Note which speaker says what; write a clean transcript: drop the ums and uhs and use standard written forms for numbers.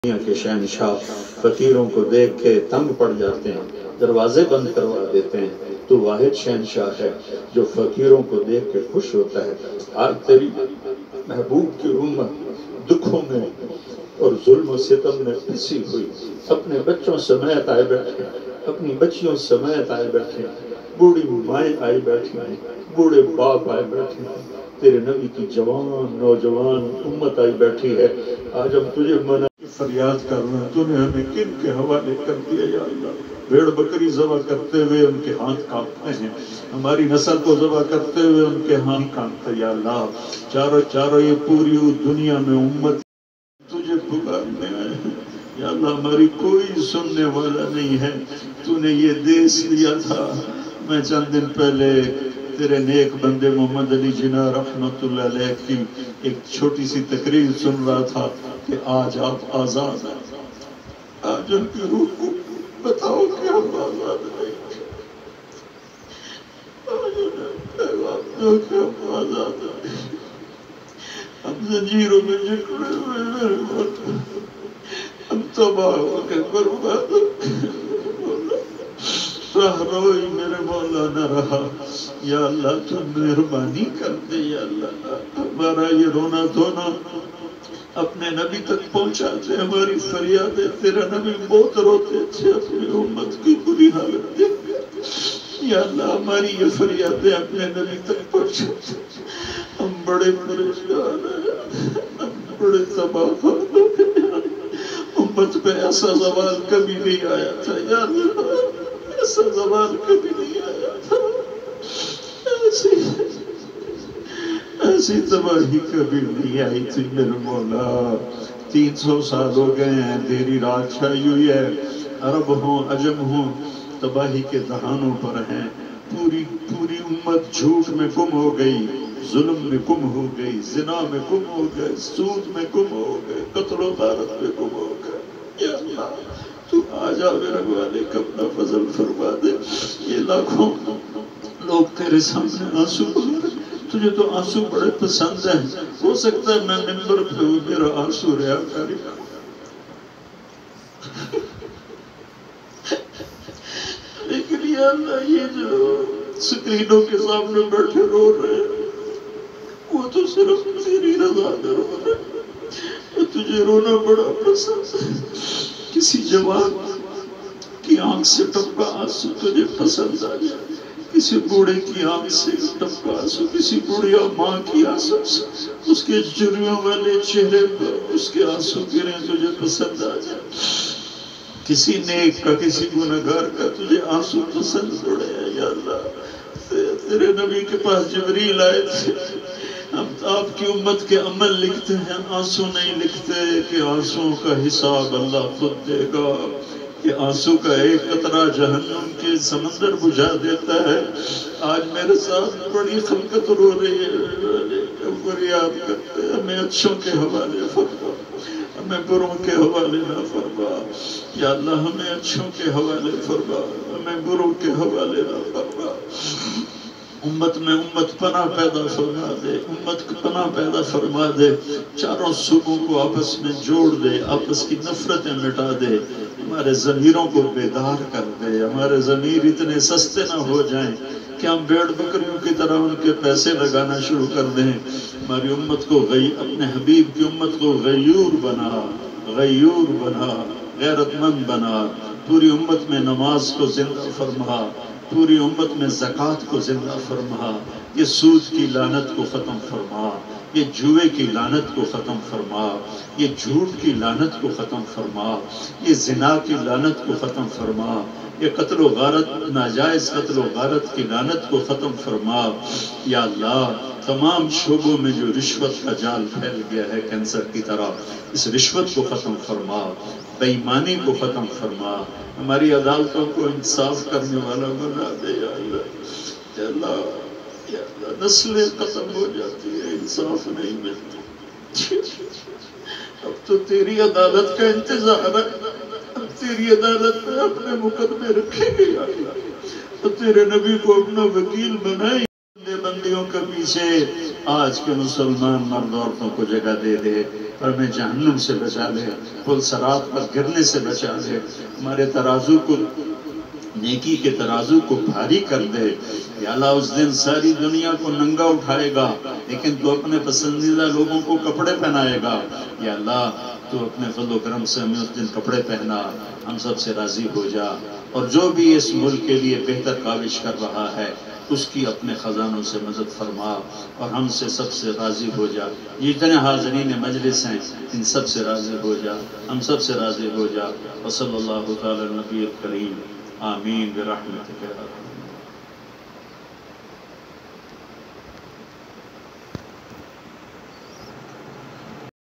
Speaker 1: دنیا کے شہنشاہ فقیروں کو دیکھ کے تنگ پڑ جاتے ہیں، دروازے بند کروا دیتے ہیں۔ تو واحد شہنشاہ ہے جو فقیروں کو دیکھ کے خوش ہوتا ہے۔ آج تیری محبوب کی امت دکھوں میں اور ظلم و ستم میں پھنسی ہوئی اپنے بچوں سمیت آئے بیٹھے، اپنی بچیوں سمیت آئے بیٹھے، بوڑھی مائیں آئے بیٹھی ہیں، بوڑھے باپ آئے بیٹھے ہیں، تیرے نبی کی جوان نوجوان امت آئی بیٹھی ہے۔ آج ہم تجھے منع فریاد کر رہے ہیں، تو نے ہمیں کن کے حوالے کر دیا یا اللہ؟ بھیڑ بکری ذبح کرتے ہوئے ان کے ہاتھ کانپتے ہیں، ہماری نسل کو ذبح کرتے ہوئے ان کے ہاتھ کانپتے ہیں یا اللہ۔ چاروں یہ پوری دنیا میں امت تجھے پکارنے آئے ہیں یا اللہ، ہماری کوئی سننے والا نہیں ہے۔ تو نے یہ دیس دیا تھا۔ میں چند دن پہلے تیرے نیک بندے محمد علی جناح رحمت اللہ علیہ کی ایک چھوٹی سی تقریر سن رہا تھا کہ آج آپ آزاد ہیں۔ آج ان کی روح کو بتاؤ کہ ہم آزاد نہیں، آج انہیں پیغام دو کہ ہم آزاد ہیں۔ ہم زنجیروں میں جکڑے ہوئے میرے مولا، ہم تباہ ہو کے برباد ہو کے راہ روئی میرے مولا نہ رہا یا اللہ۔ تو مہربانی کر دے یا اللہ، ہمارا یہ رونا دھونا اپنے نبی تک پہنچا دے، ہماری فریادیں۔ تیرا نبی بہت روتے تھے اپنی امت کی بری حالت دیکھ کے یا اللہ، ہماری یہ فریادیں اپنے نبی تک پہنچا دے۔ ہم بڑے پریشان ہیں، ہم بڑے تباہ ہو گئے۔ امت پہ ایسا زوال کبھی نہیں آیا تھا یا اللہ، ایسا زوال کبھی نہیں آیا تھا، ایسی تباہی کبھی نہیں آئی تھی میرے مولا۔ 300 سال ہو گئے ہیں تیری رات چھائی ہوئی ہے، عرب ہوں عجم ہوں تباہی کے دہانوں پر ہیں۔ پوری امت جھوٹ میں گم ہو گئی، ظلم میں گم ہو گئی، زنا میں گم ہو گئے، سود میں گم ہو گئے، قتل و غارت میں گم ہو گئے یا اللہ۔ تو آجا میرے مالک اپنا فضل فرما دے۔ یہ لاکھوں لوگ تیرے سامنے آنسو بہا، تجھے تو آنسو بڑے پسند ہیں، ہو سکتا ہے میں منبر پہ ہوں میرا آنسو ریاکاری کا، لیکن یا اللہ یہ جو سکرینوں کے سامنے بیٹھے رو رہے ہیں وہ تو صرف تیری رضا میں رو رہے ہیں۔ تجھے رونا بڑا پسند ہے، کسی جوان کی آنکھ سے ٹپکا آنسو تجھے پسند آ جائے، کسی بوڑھے کی آنکھ سے ٹپکا آنسو، کسی بوڑھیا ماں کی آنسو سے اس کے جھریوں والے چہرے پر اس کے آنسو گریں تجھے پسند آ جائے، کسی نیک کا کسی گنہگار کا تجھے آنسو پسند پڑے یا اللہ۔ تیرے نبی کے پاس جبریل آئے تھے، ہم آپ کی امت کے عمل لکھتے ہیں، آنسو نہیں لکھتے کہ آنسو کا حساب اللہ خود دے گا۔ کہ آنسو کا ایک قطرہ جہنم کے سمندر بجھا دیتا ہے۔ آج میرے ساتھ بڑی خلقت رو رہی ہے، فریاد کرتے ہیں ہمیں اچھوں کے حوالے فرما، ہمیں بروں کے حوالے نہ فرما یا اللہ، ہمیں اچھوں کے حوالے فرما، ہمیں بروں کے حوالے نہ فرما۔ امت میں امت پناہ پیدا فرما دے، امت کو پناہ پیدا فرما دے، چاروں صوبوں کو آپس میں جوڑ دے، آپس کی نفرتیں مٹا دے، ہمارے ضمیروں کو بیدار کر دے، ہمارے ضمیر اتنے سستے نہ ہو جائیں کہ ہم بھیڑ بکریوں کی طرح ان کے پیسے لگانا شروع کر دیں۔ ہماری امت کو اپنے حبیب کی امت کو غیور بنا، غیور بنا، غیرت مند بنا، پوری امت میں نماز کو زندہ فرما، پوری امت میں زکوٰۃ کو زندہ فرما، یہ سود کی لعنت کو ختم فرما، یہ جوئے کی لعنت کو ختم فرما، یہ جھوٹ کی لعنت کو ختم فرما، یہ زنا کی لعنت کو ختم فرما، یہ قتل و غارت، ناجائز قتل و غارت کی لعنت کو ختم فرما یا اللہ۔ تمام شعبوں میں جو رشوت کا جال پھیل گیا ہے کینسر کی طرح، اس رشوت کو ختم فرما، بے ایمانی کو ختم فرما، ہماری عدالتوں کو انصاف کرنے والا بنا دے یا اللہ۔ یا اللہ، یا اللہ، نسلیں ختم ہو جاتی ہیں، انصاف نہیں ملتی۔ اب تو تیری عدالت کا انتظار ہے، اب تیری عدالت میں اپنے مقدمے رکھے گے یا اللہ، تو تیرے نبی کو اپنا وکیل بنائے، بندیوں کے پیچھے آج کے مسلمان مرد عورتوں کو جگہ دے دے اور ہمیں جہنم سے بچا لے، پل صراط پر گرنے سے بچا لے، ہمارے ترازو کو، نیکی کے ترازو کو بھاری کر دے۔ یا اللہ اس دن ساری دنیا کو ننگا اٹھائے گا لیکن تو اپنے پسندیدہ لوگوں کو کپڑے پہنائے گا۔ یا اللہ تو اپنے فضل و کرم سے ہمیں اس دن کپڑے پہنا، ہم سب سے راضی ہو جا، اور جو بھی اس ملک کے لیے بہتر کاوش کر رہا ہے اس کی اپنے خزانوں سے مدد فرما اور ہم سے سب سے راضی ہو جا۔ جتنے حاضرین مجلس ہیں ان سب سے راضی ہو جا، ہم سب سے راضی ہو جا۔ وصلی اللہ تعالی نبی کریم آمین برحمتک یا رب۔